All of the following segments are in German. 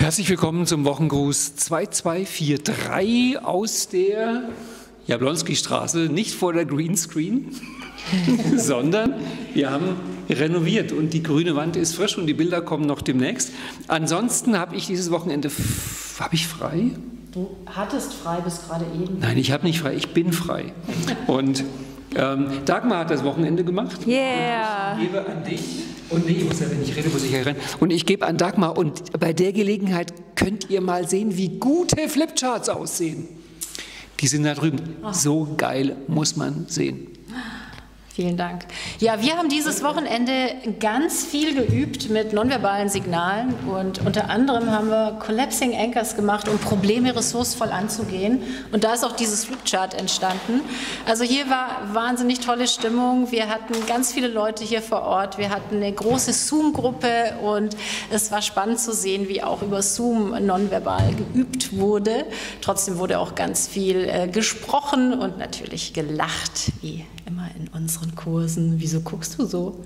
Herzlich willkommen zum Wochengruß 2243 aus der Jablonski-Straße, nicht vor der Greenscreen, sondern wir haben renoviert und die grüne Wand ist frisch und die Bilder kommen noch demnächst. Ansonsten habe ich dieses Wochenende, habe ich frei? Du hattest frei bis gerade eben. Nein, ich habe nicht frei, ich bin frei. Und Dagmar hat das Wochenende gemacht. Yeah. Und ich gebe an dich. Und nee, ich muss ja, wenn ich rede, muss ich ja rennen. Und ich gebe an Dagmar und bei der Gelegenheit könnt ihr mal sehen, wie gute Flipcharts aussehen. Die sind da drüben. So geil muss man sehen. Vielen Dank. Ja, wir haben dieses Wochenende ganz viel geübt mit nonverbalen Signalen und unter anderem haben wir Collapsing Anchors gemacht, um Probleme ressourcevoll anzugehen. Und da ist auch dieses Flipchart entstanden. Also hier war wahnsinnig tolle Stimmung. Wir hatten ganz viele Leute hier vor Ort. Wir hatten eine große Zoom-Gruppe und es war spannend zu sehen, wie auch über Zoom nonverbal geübt wurde. Trotzdem wurde auch ganz viel gesprochen und natürlich gelacht, wie immer in unseren Kursen. Wieso guckst du so?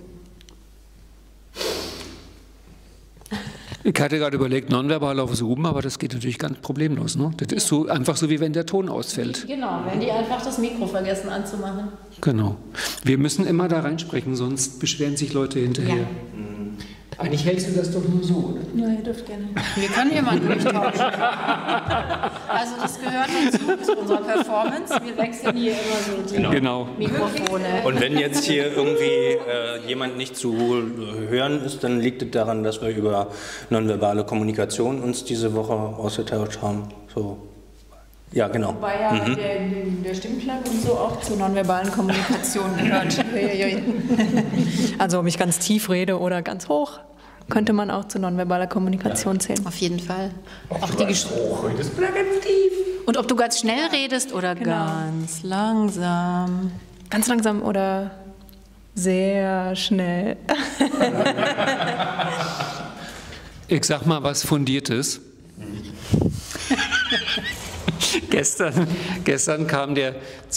Ich hatte gerade überlegt, nonverbal auf Zoom, aber das geht natürlich ganz problemlos. Ne? Das ist so einfach so, wie wenn der Ton ausfällt. Genau, wenn die einfach das Mikro vergessen anzumachen. Genau. Wir müssen immer da reinsprechen, sonst beschweren sich Leute hinterher. Ja. Eigentlich hältst du das doch nur so, oder? Ja, ihr dürft gerne. Wir können hier mal durchtauschen. Also das gehört dazu zu unserer Performance. Wir wechseln hier immer so die Mikrofone. Und wenn jetzt hier irgendwie jemand nicht zu hören ist, dann liegt es daran, dass wir über nonverbale Kommunikation uns diese Woche ausgetauscht haben. So. Ja, genau. Wobei ja der Stimmklang und so auch zur nonverbalen Kommunikation gehört. Also ob ich ganz tief rede oder ganz hoch, könnte man auch zu nonverbaler Kommunikation zählen. Auf jeden Fall. Auch die hoch redest oder ganz tief. Und ob du ganz schnell redest oder ganz langsam. Ganz langsam oder sehr schnell. Ich sag mal was Fundiertes. Gestern kam der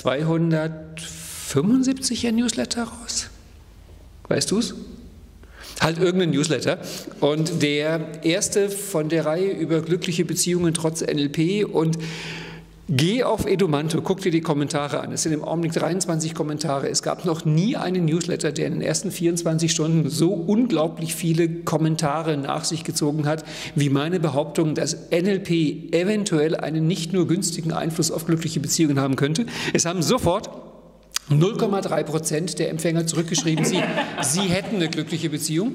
275er Newsletter raus. Weißt du es? Halt irgendein Newsletter. Und der erste von der Reihe über glückliche Beziehungen trotz NLP. Und geh auf Edumanto, guck dir die Kommentare an. Es sind im Augenblick 23 Kommentare. Es gab noch nie einen Newsletter, der in den ersten 24 Stunden so unglaublich viele Kommentare nach sich gezogen hat, wie meine Behauptung, dass NLP eventuell einen nicht nur günstigen Einfluss auf glückliche Beziehungen haben könnte. Es haben sofort 0,3% der Empfänger zurückgeschrieben, sie hätten eine glückliche Beziehung.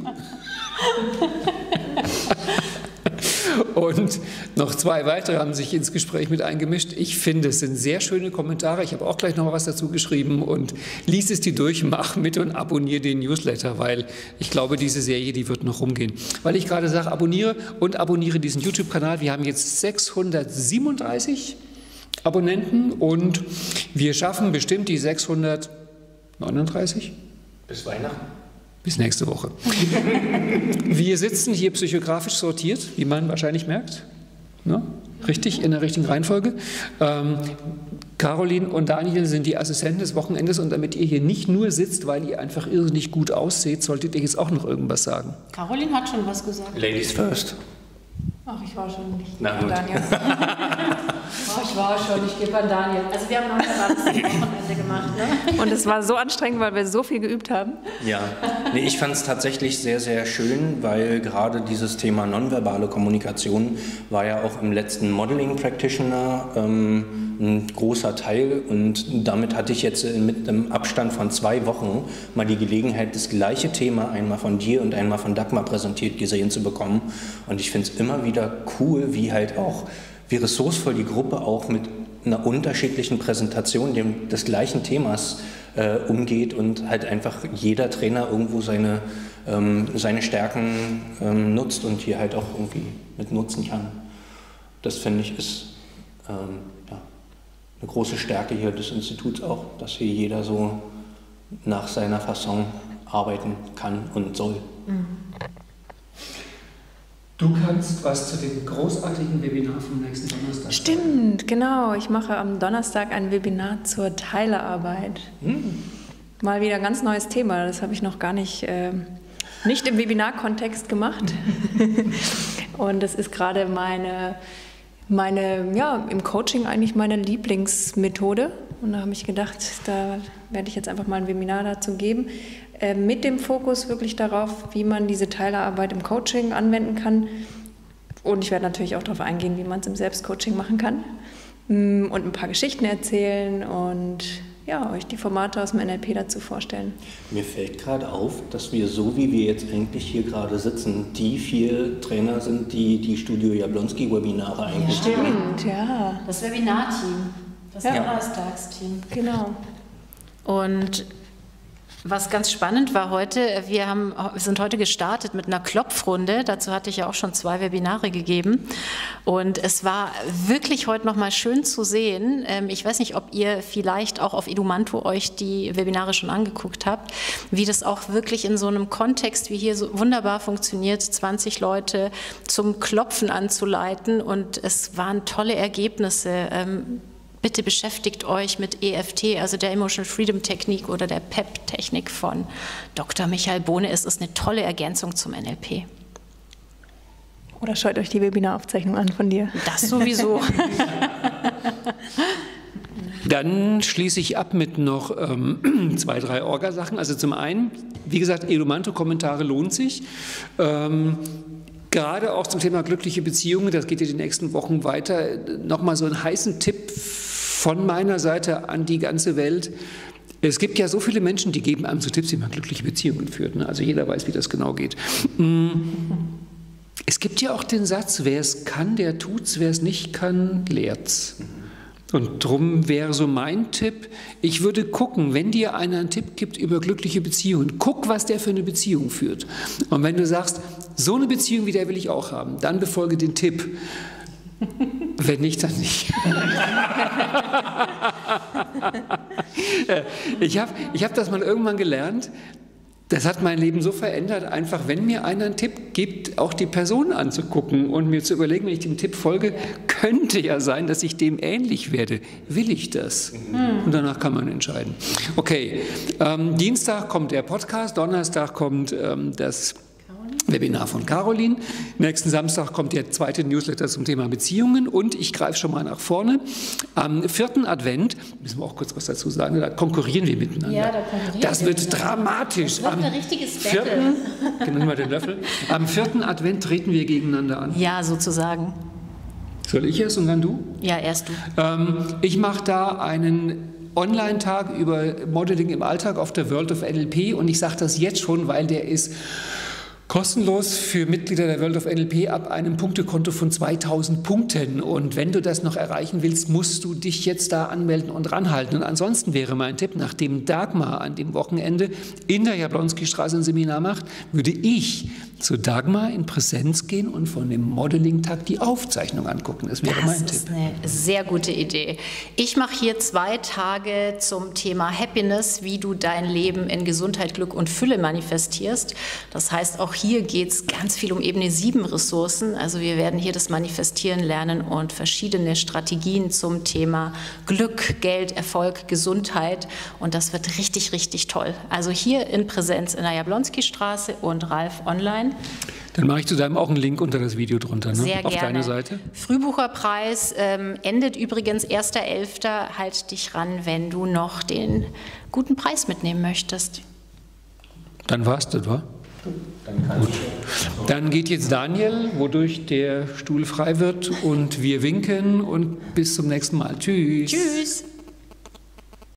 Und noch 2 weitere haben sich ins Gespräch mit eingemischt. Ich finde, es sind sehr schöne Kommentare. Ich habe auch gleich noch mal was dazu geschrieben und lies es dir durch, mach mit und abonniere den Newsletter, weil ich glaube, diese Serie, die wird noch rumgehen. Weil ich gerade sage, abonniere diesen YouTube-Kanal. Wir haben jetzt 637 Abonnenten und wir schaffen bestimmt die 639. Bis Weihnachten. Bis nächste Woche. Wir sitzen hier psychografisch sortiert, wie man wahrscheinlich merkt. Ne? Richtig, in der richtigen Reihenfolge. Caroline und Daniel sind die Assistenten des Wochenendes und damit ihr hier nicht nur sitzt, weil ihr einfach irrsinnig gut ausseht, solltet ihr jetzt auch noch irgendwas sagen. Caroline hat schon was gesagt. Ladies first. Ach, ich war schon nicht. Na gut. Daniel. Ich war schon, ich gebe an Daniel. Also wir haben noch ein Wochenende gemacht, ne? Und es war so anstrengend, weil wir so viel geübt haben. Ja, nee, ich fand es tatsächlich sehr, sehr schön, weil gerade dieses Thema nonverbale Kommunikation war ja auch im letzten Modeling Practitioner ein großer Teil und damit hatte ich jetzt mit einem Abstand von 2 Wochen mal die Gelegenheit, das gleiche Thema einmal von dir und einmal von Dagmar präsentiert gesehen zu bekommen und ich finde es immer wieder cool, wie ressourcevoll die Gruppe auch mit einer unterschiedlichen Präsentation des gleichen Themas umgeht und halt einfach jeder Trainer irgendwo seine Stärken nutzt und hier halt auch irgendwie mit nutzen kann. Das finde ich ist eine große Stärke hier des Instituts auch, dass hier jeder so nach seiner Fasson arbeiten kann und soll. Du kannst was zu dem großartigen Webinar vom nächsten Donnerstag. Stimmt, genau. Ich mache am Donnerstag ein Webinar zur Teilearbeit. Mal wieder ein ganz neues Thema. Das habe ich noch gar nicht im Webinarkontext gemacht. Und das ist gerade im Coaching eigentlich meine Lieblingsmethode. Und da habe ich gedacht, da werde ich jetzt einfach mal ein Webinar dazu geben, mit dem Fokus wirklich darauf, wie man diese Teilerarbeit im Coaching anwenden kann. Und ich werde natürlich auch darauf eingehen, wie man es im Selbstcoaching machen kann. Und ein paar Geschichten erzählen und ja, euch die Formate aus dem NLP dazu vorstellen. Mir fällt gerade auf, dass wir, so wie wir jetzt eigentlich hier gerade sitzen, die 4 Trainer sind, die Studio Jablonski-Webinare eigentlich Stimmt, ja. Das Webinarteam, das Donnerstagsteam. Genau. Und was ganz spannend war heute, wir sind heute gestartet mit einer Klopfrunde. Dazu hatte ich ja auch schon 2 Webinare gegeben. Und es war wirklich heute noch mal schön zu sehen. Ich weiß nicht, ob ihr vielleicht auch auf Edumanto euch die Webinare schon angeguckt habt, wie das auch wirklich in so einem Kontext wie hier so wunderbar funktioniert, 20 Leute zum Klopfen anzuleiten. Und es waren tolle Ergebnisse. Bitte beschäftigt euch mit EFT, also der Emotional Freedom Technik oder der PEP-Technik von Dr. Michael Bohne. Es ist eine tolle Ergänzung zum NLP. Oder schaut euch die Webinaraufzeichnung an von dir. Das sowieso. Dann schließe ich ab mit noch 2, 3 Orga-Sachen. Also zum einen, wie gesagt, Edumanto-Kommentare lohnt sich. Gerade auch zum Thema glückliche Beziehungen, das geht ja die nächsten Wochen weiter, nochmal so einen heißen Tipp von meiner Seite an die ganze Welt. Es gibt ja so viele Menschen, die geben einem so Tipps, wie man glückliche Beziehungen führt. Ne? Also jeder weiß, wie das genau geht. Es gibt ja auch den Satz, wer es kann, der tut's, wer es nicht kann, lehrt's. Und drum wäre so mein Tipp, ich würde gucken, wenn dir einer einen Tipp gibt über glückliche Beziehungen, guck, was der für eine Beziehung führt. Und wenn du sagst, so eine Beziehung wie der will ich auch haben, dann befolge den Tipp. Wenn nicht, dann nicht. Ich hab das mal irgendwann gelernt. Das hat mein Leben so verändert, einfach, wenn mir einer einen Tipp gibt, auch die Person anzugucken und mir zu überlegen, wenn ich dem Tipp folge, könnte ja sein, dass ich dem ähnlich werde. Will ich das? Und danach kann man entscheiden. Okay, Dienstag kommt der Podcast, Donnerstag kommt das Webinar von Caroline. Nächsten Samstag kommt der 2. Newsletter zum Thema Beziehungen und ich greife schon mal nach vorne. Am 4. Advent, müssen wir auch kurz was dazu sagen, da konkurrieren wir miteinander. Ja, da konkurrieren das wir wird miteinander. Dramatisch. Das wird ein richtiges Battle. Genau, mal den Löffel. Am 4. Advent treten wir gegeneinander an. Ja, sozusagen. Soll ich erst und dann du? Ja, erst du. Ich mache da einen Online-Tag über Modeling im Alltag auf der World of NLP und ich sage das jetzt schon, weil der ist kostenlos für Mitglieder der World of NLP ab einem Punktekonto von 2000 Punkten. Und wenn du das noch erreichen willst, musst du dich jetzt da anmelden und ranhalten. Und ansonsten wäre mein Tipp, nachdem Dagmar an dem Wochenende in der Jablonski-Straße ein Seminar macht, würde ich zu Dagmar in Präsenz gehen und von dem Modeling-Tag die Aufzeichnung angucken. Das wäre mein Tipp. Das ist eine sehr gute Idee. Ich mache hier 2 Tage zum Thema Happiness, wie du dein Leben in Gesundheit, Glück und Fülle manifestierst. Das heißt, auch hier geht es ganz viel um Ebene 7 Ressourcen. Also wir werden hier das Manifestieren lernen und verschiedene Strategien zum Thema Glück, Geld, Erfolg, Gesundheit. Und das wird richtig, richtig toll. Also hier in Präsenz in der Jablonski-Straße und Ralf online. Dann mache ich zu deinem auch einen Link unter das Video drunter, ne? Sehr auf gerne. deine Seite. Frühbucherpreis endet übrigens 1.11. Halt dich ran, wenn du noch den guten Preis mitnehmen möchtest. Dann war's das, wa? Gut. Dann geht jetzt Daniel, wodurch der Stuhl frei wird und wir winken und bis zum nächsten Mal. Tschüss. Tschüss.